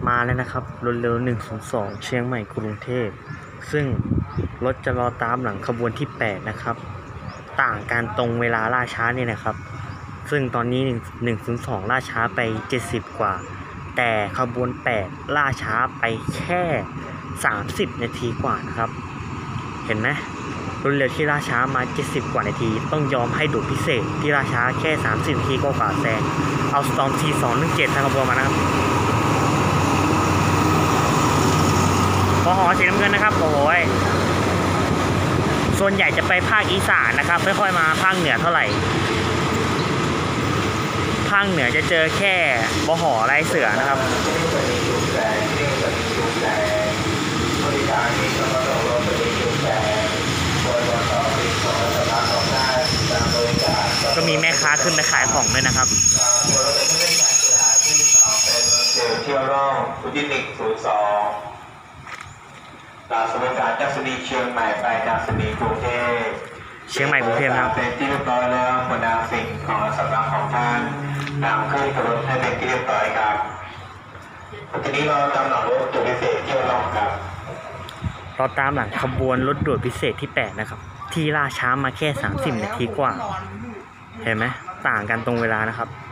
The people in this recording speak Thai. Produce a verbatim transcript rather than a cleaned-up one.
มาแล้วนะครับรถเร็วหนึ่งศูนย์สองเชียงใหม่กรุงเทพซึ่งรถจะรอตามหลังขบวนที่แปดนะครับต่างกันตรงเวลาล่าช้าเนี่ยนะครับซึ่งตอนนี้หนึ่งศูนย์สองล่าช้าไปเจ็ดสิบกว่าแต่ขบวนแปดล่าช้าไปแค่สามสิบนาทีกว่านะครับเห็นไหมรถเร็วที่ล่าช้ามาเจ็ดสิบกว่านาทีต้องยอมให้ดูพิเศษที่ล่าช้าแค่สามสิบนาทีก็กว่าแซงเอาสตอมทีสองหนึ่งเจ็ดทางขบวนมานะครับพอหอสีน้ำเงินนะครับโอ้ยส่วนใหญ่จะไปภาคอีสานนะครับไม่ค่อยมาภาคเหนือเท่าไหร่ภาคเหนือจะเจอแค่บหอไรเสือนะครับก็มีแม่ค้าขึ้นไปขายของด้วยนะครับเที่ยวรอบอุทิศหนึ่งศูนย์สองตามสมการจากสนีเชียงใหม่ไปจากสนีกรุงเทพเชียงใหม่กรุงเทพครับเป็นที่เรียบร้อยแล้วบรรดาสิ่งของสำหรับของท่านนำขึ้นกระบวนให้เป็นที่เรียบร้อยครับทีนี้เราตามหลังรถตัวพิเศษเที่ยวรอบครับเราตามหลังขบวนรถด่วนพิเศษที่แปดนะครับที่ล่าช้ามาแค่สามสิบนาทีกว่าเห็นไหมต่างกันตรงเวลานะครับ